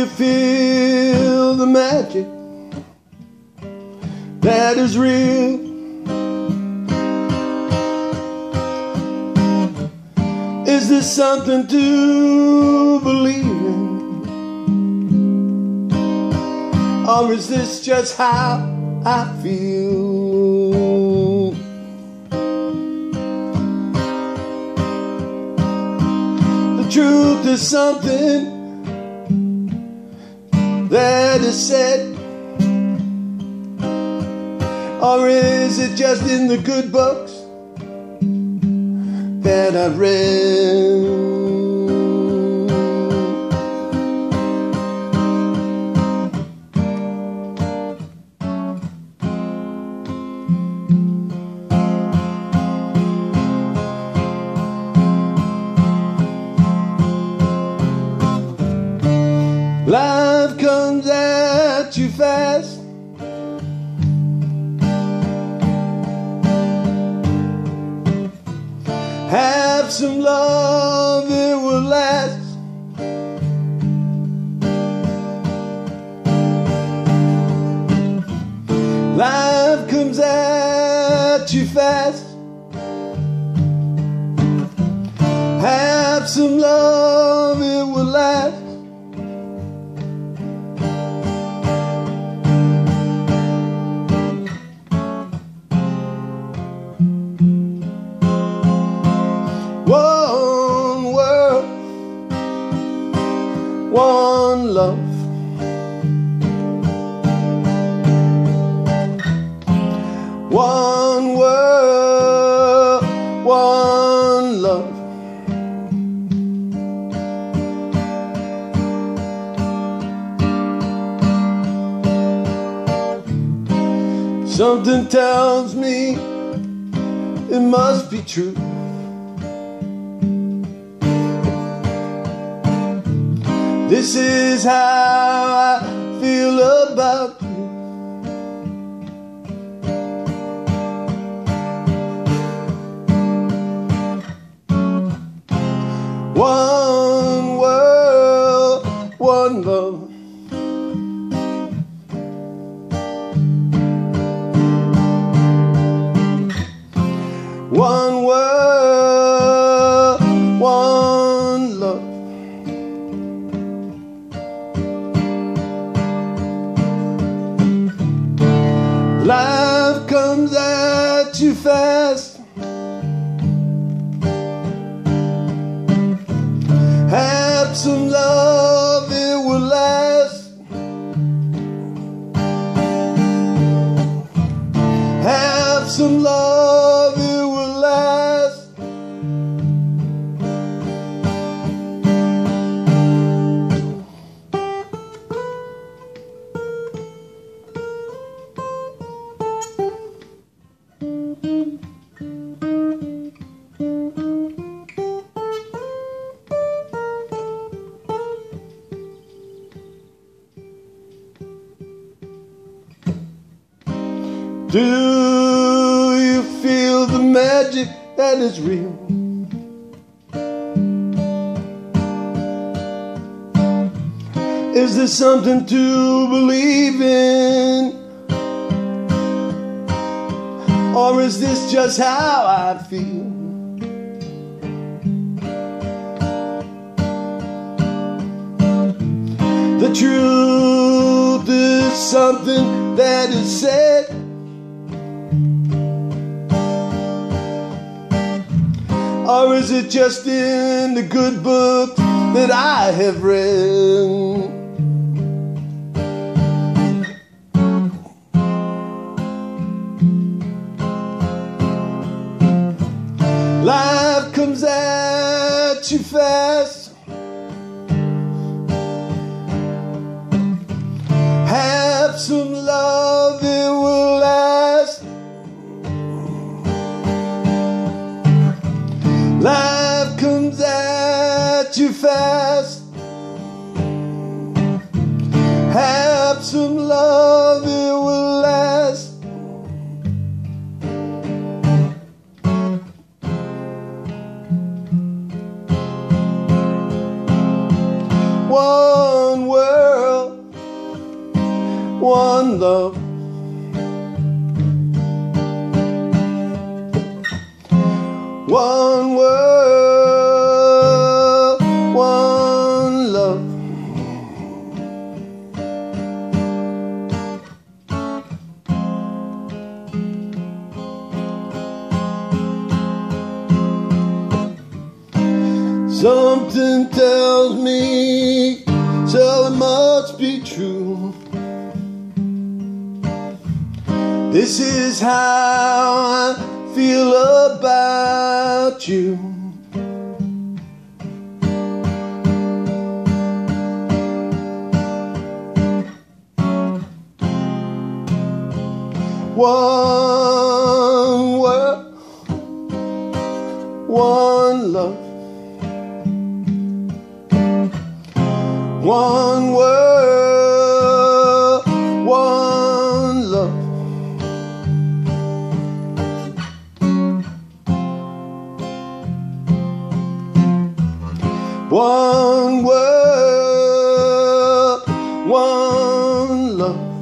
you feel the magic that is real? Is this something to believe in? Or is this just how I feel? The truth is something that is said, or is it just in the good books that I've read? Life comes at you fast, have some love, it will last. Life comes at you fast, have some love, it will last. One world, one love. One world, one love. Something tells me it must be true. This is how I feel about you. One world, one love. One world, one love. Life comes at you fast, have some love, it will last. Have some love, it will last. Do you feel the magic that is real? Is there something to believe in? Or is this just how I feel? The truth is something that is said, or is it just in the good book that I have read? Life comes at you fast, have some love, it will last. Life comes at you fast, have some love, it will last. One word. one love. One world, one love. Something tells me, so it must be true. This is how I feel about you. One world, one love. One world, one love. One world, one love.